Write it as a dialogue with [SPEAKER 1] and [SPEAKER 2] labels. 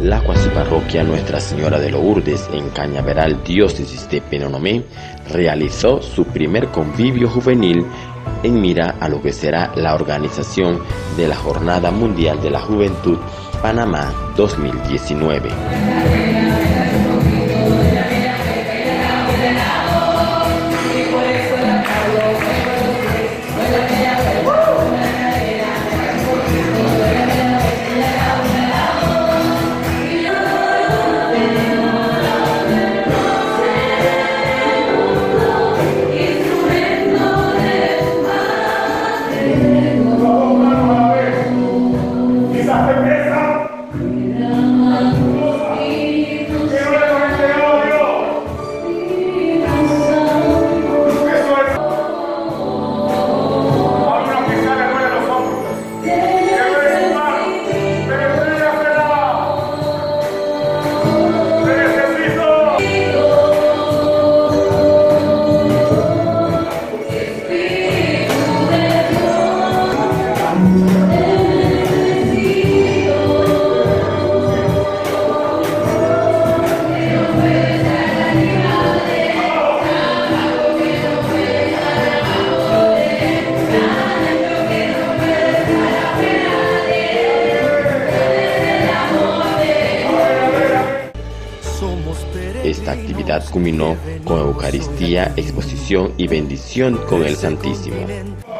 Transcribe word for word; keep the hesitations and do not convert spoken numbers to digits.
[SPEAKER 1] la cuasiparroquia Nuestra Señora de Lourdes en Cañaveral, diócesis de Penonomé, realizó su primer convivio juvenil en mira a lo que será la organización de la Jornada Mundial de la Juventud Panamá dos mil diecinueve. Esta actividad culminó con Eucaristía, exposición y bendición con el Santísimo.